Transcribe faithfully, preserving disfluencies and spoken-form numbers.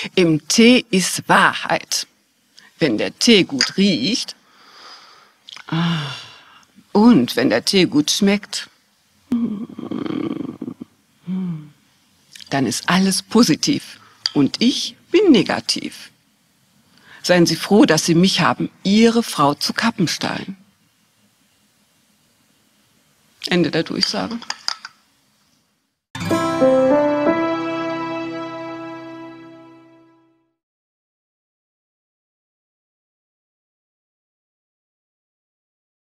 Im Tee ist Wahrheit. Wenn der Tee gut riecht und wenn der Tee gut schmeckt, dann ist alles positiv und ich bin negativ. Seien Sie froh, dass Sie mich haben, Ihre Frau zu Kappenstein. Ende der Durchsage.